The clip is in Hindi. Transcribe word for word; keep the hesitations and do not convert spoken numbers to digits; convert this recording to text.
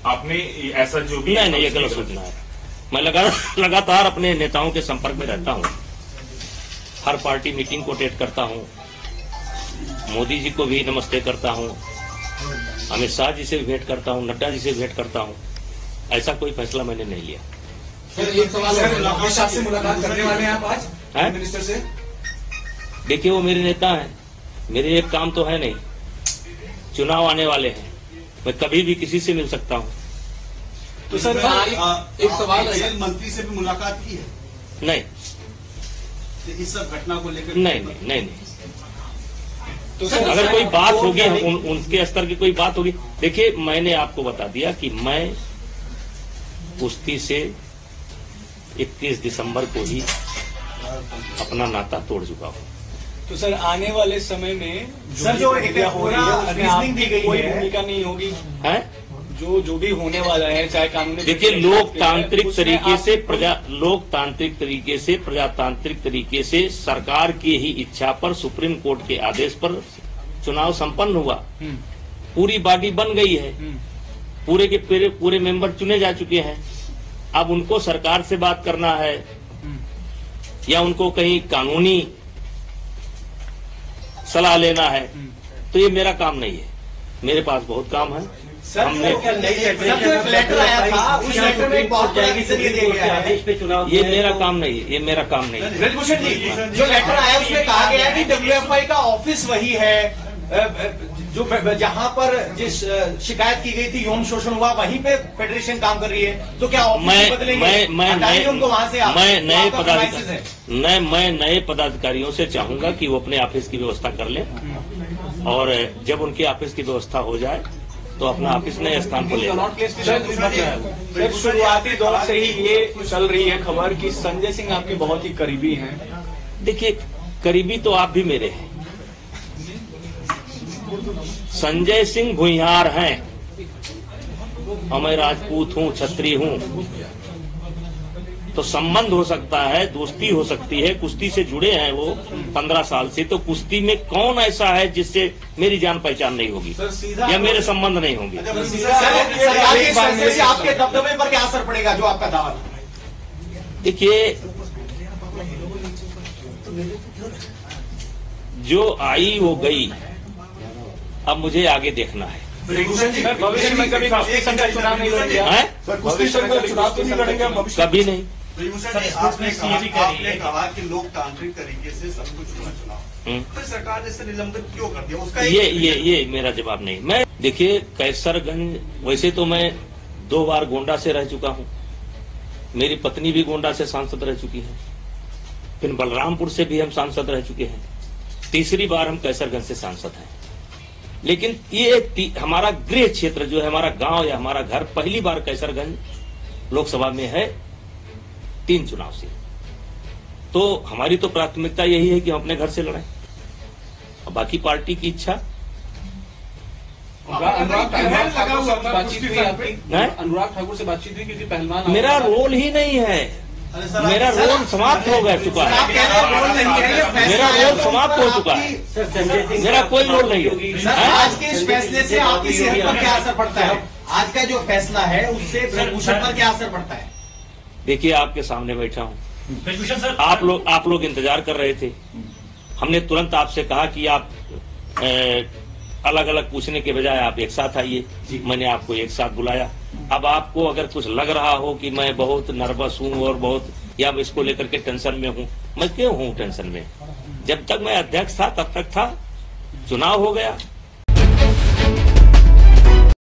आपने ऐसा जो भी नहीं नहीं ये गलत सूचना है। मैं लगा लगातार अपने नेताओं के संपर्क में रहता हूँ, हर पार्टी मीटिंग को अटेंड करता हूँ, मोदी जी को भी नमस्ते करता हूँ, अमित शाह जी से भी भेंट करता हूँ, नड्डा जी से भेंट करता हूँ। ऐसा कोई फैसला मैंने नहीं लिया। एक सवाल अमित शाह से मुलाकात करने वाले हैं आप आज है? मिनिस्टर से? देखिए वो मेरे नेता हैं, मेरे एक काम तो है नहीं, चुनाव आने वाले हैं, मैं कभी भी किसी से मिल सकता हूँ। तो सर एक सवाल है, मंत्री से भी मुलाकात की है? नहीं इस सब घटना को लेकर नहीं नहीं नहीं नहीं तो सर अगर कोई बात होगी उन, उनके स्तर की कोई बात होगी। देखिए मैंने आपको बता दिया कि मैं कुश्ती से इक्कीस दिसंबर को ही अपना नाता तोड़ चुका हूँ। तो सर आने वाले समय में सर जो एक रीजनिंग दी गई कोई है, भूमिका नहीं होगी है जो जो भी होने वाला है, चाहे कानूनी। देखिए लोकतांत्रिक तरीके से प्रजा लोकतांत्रिक तरीके से प्रजातांत्रिक तरीके से सरकार की ही इच्छा पर सुप्रीम कोर्ट के आदेश पर चुनाव संपन्न हुआ, पूरी बॉडी बन गई है, पूरे के पूरे पूरे मेंबर चुने जा चुके हैं। अब उनको सरकार से बात करना है या उनको कहीं कानूनी सलाह लेना है, तो ये मेरा काम नहीं है। मेरे पास बहुत काम है। हमने लेटर आया था, उस लेटर में बहुत बड़ा रीजन ये दिया गया है, ये मेरा काम नहीं है, ये मेरा काम नहीं है। ब्रजभूषण जी जो लेटर आया उसमें कहा गया है कि डब्ल्यूएफआई का ऑफिस वही है जो जहां पर जिस शिकायत की गई थी यौन शोषण हुआ वहीं पे फेडरेशन काम कर रही है, तो क्या ऑफिस मैं बदलेंगे? मैं मैं नए उनको वहां से मैं नए आपका पदाधिकारी मैं मैं नए पदाधिकारियों से चाहूंगा कि वो अपने ऑफिस की व्यवस्था कर लें, और जब उनके ऑफिस की व्यवस्था हो जाए तो अपना ऑफिस नए स्थान पर ले जाए। सर शुरुआती दौर से ही ये चल रही है खबर कि संजय सिंह आपके बहुत ही करीबी हैं। देखिए करीबी तो आप भी मेरे हैं। संजय सिंह भुइयार हैं और मैं राजपूत हूं, छत्री हूं, तो संबंध हो सकता है, दोस्ती हो सकती है। कुश्ती से जुड़े हैं वो पंद्रह साल से, तो कुश्ती में कौन ऐसा है जिससे मेरी जान पहचान नहीं होगी या मेरे संबंध नहीं होंगे। सरकार के इस फैसले से आपके दबदबे पर क्या असर पड़ेगा, जो आपका दावा? देखिए जो आई वो गई, अब मुझे आगे देखना है। सर भविष्य में कभी कुश्ती संघ का चुनाव नहीं लड़ेंगे? कुश्ती संघ का चुनाव तो नहीं लड़ेंगे भविष्य? कभी नहीं। आपने कहा, आपने कहा कि लोकतांत्रिक तरीके से सब कुछ हुआ चुनाव, फिर सरकार ने इसे निलंबित क्यों कर दिया? उसका ये ये ये मेरा जवाब नहीं। मैं देखिए कैसरगंज, वैसे तो मैं दो बार गोंडा से रह चुका हूँ, मेरी पत्नी भी गोंडा से सांसद रह चुकी है, फिर बलरामपुर से भी हम सांसद रह चुके हैं, तीसरी बार हम कैसरगंज से सांसद हैं। लेकिन ये हमारा गृह क्षेत्र जो है, हमारा गांव या हमारा घर, पहली बार कैसरगंज लोकसभा में है तीन चुनाव से। तो हमारी तो प्राथमिकता यही है कि हम अपने घर से लड़ें, और बाकी पार्टी की इच्छा। अनुराग ठाकुर से बातचीत हुई आपकी? अनुराग ठाकुर से बातचीत हुई? क्योंकि पहलवान मेरा रोल ही नहीं है, मेरा रोल समाप्त हो गया चुका है, मेरा रोल समाप्त हो चुका है, मेरा कोई रोल नहीं है। आज के इस फैसले से आपकी सेहत पर क्या असर पड़ता है? आज का जो फैसला है उससे ब्रजभूषण पर क्या असर पड़ता है? देखिए आपके सामने बैठा हूँ, आप लोग आप लोग इंतजार कर रहे थे, हमने तुरंत आपसे कहा कि आप ए, अलग अलग पूछने के बजाय आप एक साथ आइए, मैंने आपको एक साथ बुलाया। अब आपको अगर कुछ लग रहा हो कि मैं बहुत नर्वस हूं और बहुत या इसको लेकर के टेंशन में हूं, मैं क्यों हूं टेंशन में? जब तक मैं अध्यक्ष था तब तक था, चुनाव हो गया,